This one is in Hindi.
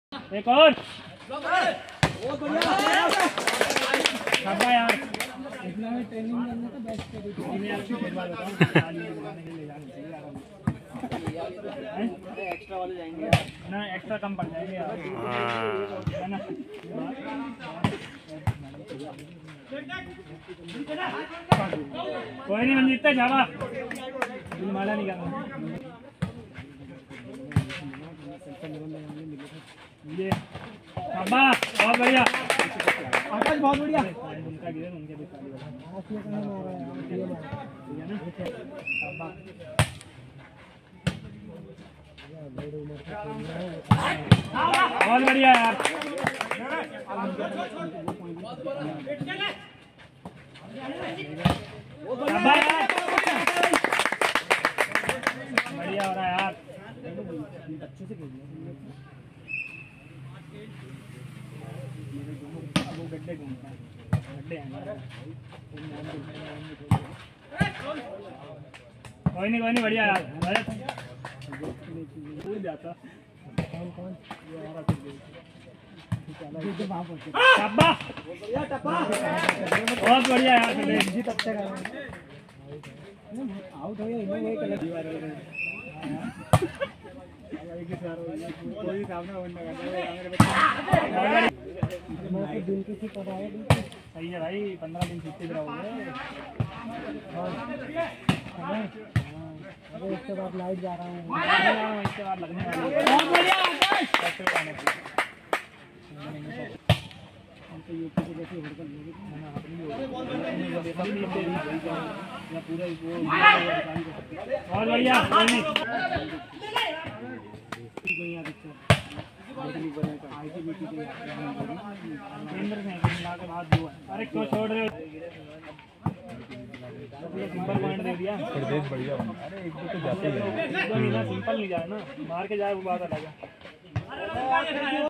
एक और यार इतना में ट्रेनिंग करने का बेस्ट तरीका है। आपकी एक बात बताऊं, ताली बजाने के लिए ले जानी चाहिए एक्स्ट्रा वाले जाएंगे ना, एक्स्ट्रा कम पड़ जाएंगे यार, है ना। कोई नहीं मंजीत जावा माला नहीं करना ये बहुत बढ़िया आकाश, बहुत बढ़िया उनका गिरे उनके भी बहुत बढ़िया यार। बढ़िया हो रहा है यार, अच्छे से वो गड्ढे घूमता है, गड्ढे कोई नहीं बढ़िया यार। भूल जाता बहुत बढ़िया यार, आउट हो गया कोई सामने दिन किसी पर आए सही है भाई, 15 दिन छुट्टी रहोगे। अरे इसके बाद लाइट जा रहा हूँ, इसके बाद लगने वाली है। बहुत बढ़िया अरे क्यों छोड़ रहे हो, सिंपल पॉइंट दे दिया, बढ़िया। अरे एक दो तो जाते ही सिंपल नहीं जाए ना, मार के जाए वो बात अलग है।